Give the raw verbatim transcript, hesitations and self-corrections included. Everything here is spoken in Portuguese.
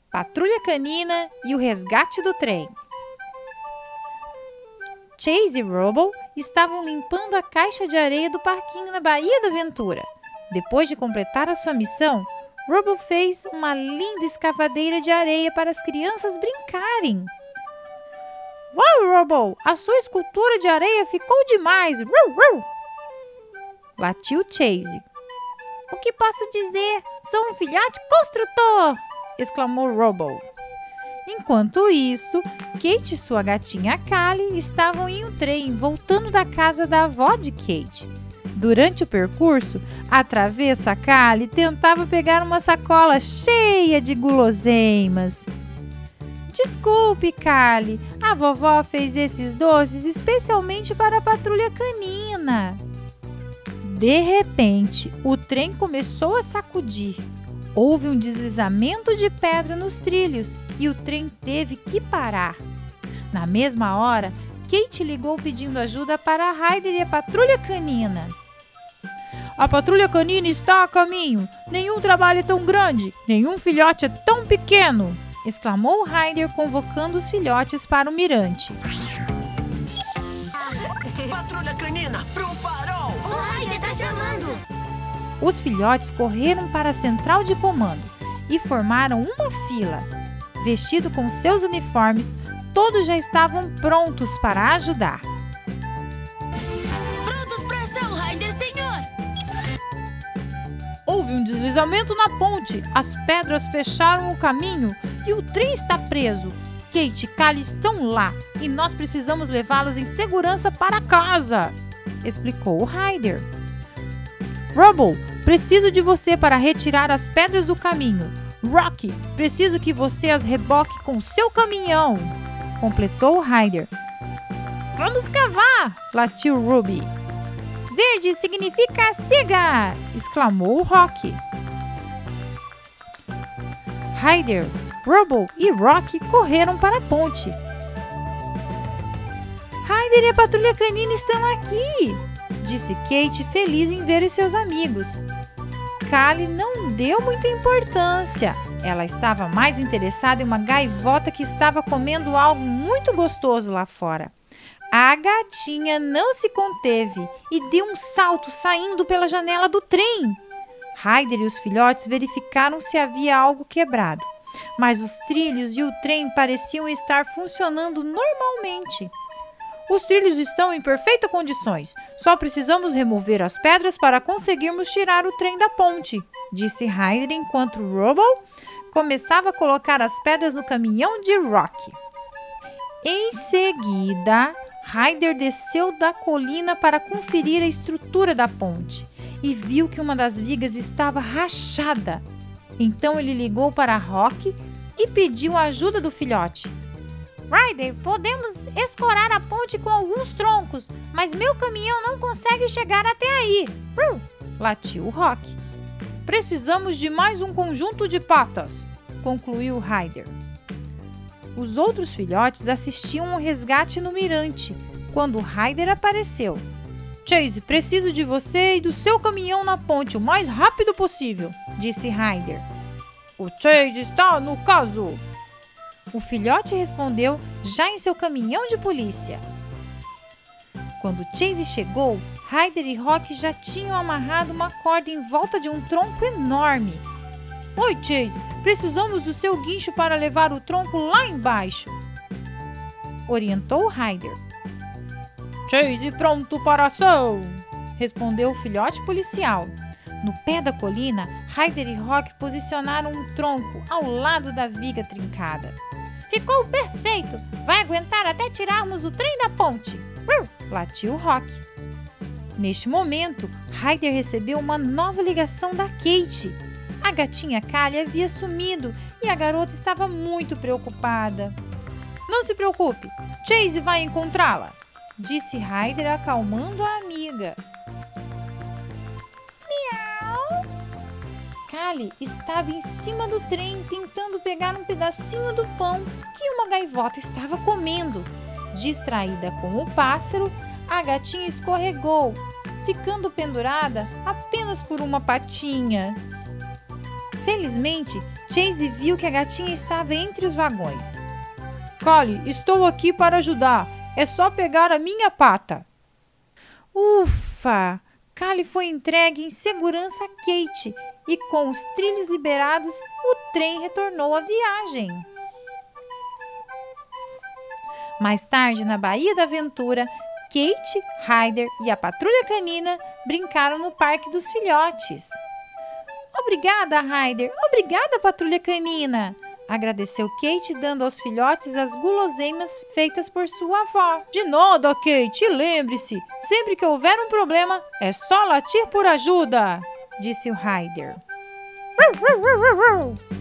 Patrulha Canina e o resgate do trem. Chase e Rubble estavam limpando a caixa de areia do parquinho na Baía da Aventura. Depois de completar a sua missão, Rubble fez uma linda escavadeira de areia para as crianças brincarem. Uau, Rubble! A sua escultura de areia ficou demais! Ruu, ruu. Latiu Chase. O que posso dizer? Sou um filhote construtor! Exclamou Rubble. Enquanto isso, Kate e sua gatinha Callie estavam em um trem voltando da casa da avó de Kate. Durante o percurso, a travessa Callie tentava pegar uma sacola cheia de guloseimas. Desculpe, Callie, a vovó fez esses doces especialmente para a patrulha canina. De repente, o trem começou a sacudir. Houve um deslizamento de pedra nos trilhos e o trem teve que parar. Na mesma hora, Kate ligou pedindo ajuda para Ryder e a patrulha canina. A patrulha canina está a caminho. Nenhum trabalho é tão grande, nenhum filhote é tão pequeno, exclamou Ryder, convocando os filhotes para o mirante. Patrulha canina, pro farol! O Ryder tá chamando! Os filhotes correram para a central de comando e formaram uma fila. Vestidos com seus uniformes, todos já estavam prontos para ajudar. Prontos pra ação, Ryder, senhor! Houve um deslizamento na ponte, as pedras fecharam o caminho e o trem está preso. Kate e Callie estão lá e nós precisamos levá-los em segurança para casa, explicou Ryder. Rubble, preciso de você para retirar as pedras do caminho. Rocky, preciso que você as reboque com seu caminhão, completou Ryder. Vamos cavar, latiu Ruby. Verde significa siga, exclamou Rocky. Ryder, Rubble e Rocky correram para a ponte. Ryder e a patrulha canina estão aqui, disse Kate, feliz em ver os seus amigos. Callie não deu muita importância. Ela estava mais interessada em uma gaivota que estava comendo algo muito gostoso lá fora. A gatinha não se conteve e deu um salto saindo pela janela do trem. Ryder e os filhotes verificaram se havia algo quebrado, mas os trilhos e o trem pareciam estar funcionando normalmente. Os trilhos estão em perfeitas condições. Só precisamos remover as pedras para conseguirmos tirar o trem da ponte, disse Ryder enquanto Rubble começava a colocar as pedras no caminhão de Rocky. Em seguida, Ryder desceu da colina para conferir a estrutura da ponte e viu que uma das vigas estava rachada. Então ele ligou para Rocky e pediu a ajuda do filhote. Ryder, podemos escorar a ponte com alguns troncos, mas meu caminhão não consegue chegar até aí. Uh, latiu Rocky. Precisamos de mais um conjunto de patas, concluiu Ryder. Os outros filhotes assistiam ao resgate no mirante, quando Ryder apareceu. Chase, preciso de você e do seu caminhão na ponte o mais rápido possível, disse Ryder. O Chase está no caso. O filhote respondeu já em seu caminhão de polícia. Quando Chase chegou, Ryder e Rocky já tinham amarrado uma corda em volta de um tronco enorme. Oi, Chase, precisamos do seu guincho para levar o tronco lá embaixo, orientou Ryder. Chase pronto para ação, respondeu o filhote policial. No pé da colina, Ryder e Rocky posicionaram um tronco ao lado da viga trincada. Ficou perfeito! Vai aguentar até tirarmos o trem da ponte! Uh, latiu Rocky. Neste momento, Ryder recebeu uma nova ligação da Kate. A gatinha Callie havia sumido e a garota estava muito preocupada. Não se preocupe, Chase vai encontrá-la, disse Ryder acalmando a amiga. Callie estava em cima do trem tentando pegar um pedacinho do pão que uma gaivota estava comendo. Distraída com o pássaro, a gatinha escorregou, ficando pendurada apenas por uma patinha. Felizmente, Chase viu que a gatinha estava entre os vagões. Callie, estou aqui para ajudar. É só pegar a minha pata. Ufa! Callie foi entregue em segurança a Kate e, com os trilhos liberados, o trem retornou à viagem. Mais tarde, na Baía da Aventura, Kate, Ryder e a Patrulha Canina brincaram no Parque dos Filhotes. Obrigada, Ryder. Obrigada, Patrulha Canina. Agradeceu Kate, dando aos filhotes as guloseimas feitas por sua avó. De nada, Kate. Lembre-se, sempre que houver um problema, é só latir por ajuda, disse o Ryder.